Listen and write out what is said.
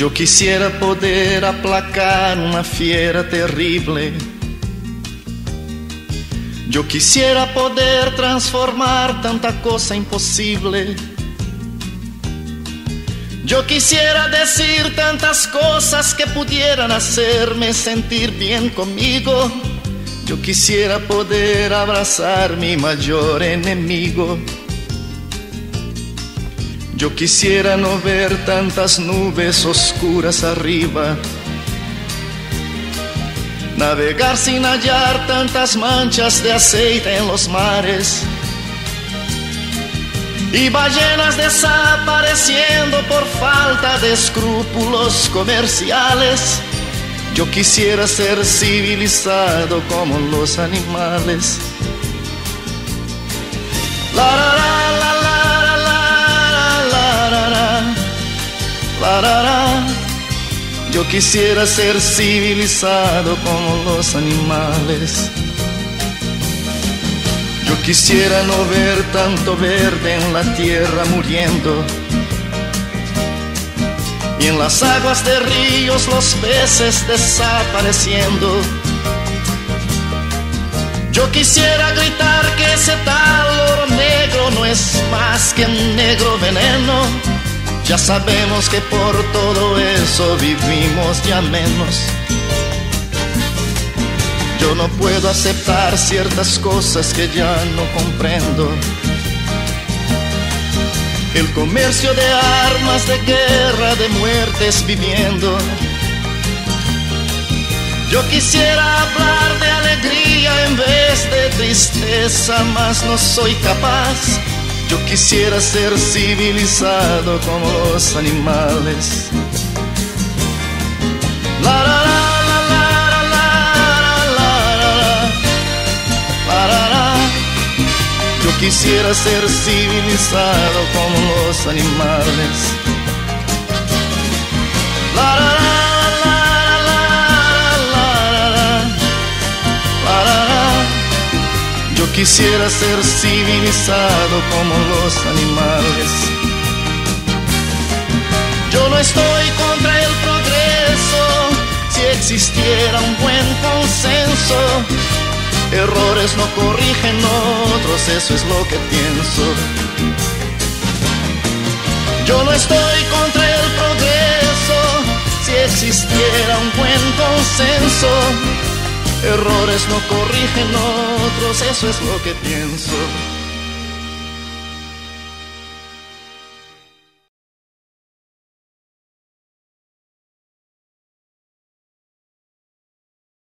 Yo quisiera poder aplacar una fiera terrible. Yo quisiera poder transformar tanta cosa imposible. Yo quisiera decir tantas cosas que pudieran hacerme sentir bien conmigo. Yo quisiera poder abrazar mi mayor enemigo. Yo quisiera no ver tantas nubes oscuras arriba, navegar sin hallar tantas manchas de aceite en los mares y ballenas desapareciendo por falta de escrúpulos comerciales. Yo quisiera ser civilizado como los animales. La la la la la la la la la la la. Yo quisiera ser civilizado como los animales. Yo quisiera no ver tanto verde en la tierra muriendo, y en las aguas de ríos los peces desapareciendo. Yo quisiera gritar que ese tal oro negro no es más que un negro veneno. Ya sabemos que por todo eso vivimos ya menos. Yo no puedo aceptar ciertas cosas que ya no comprendo. El comercio de armas, de guerra, de muertes viviendo. Yo quisiera hablar de alegría en vez de tristeza, mas no soy capaz. Yo quisiera ser civilizado como los animales. La la la la la la la la la la. Yo quisiera ser civilizado como los animales. La la la la la la la la la. Yo quisiera ser civilizado como los animales. Yo no estoy contra el progreso, si existiera un buen consenso. Errores no corrigen otros, eso es lo que pienso. Yo no estoy contra el progreso, si existiera un buen consenso. Errores no corrigen otros, eso es lo que pienso.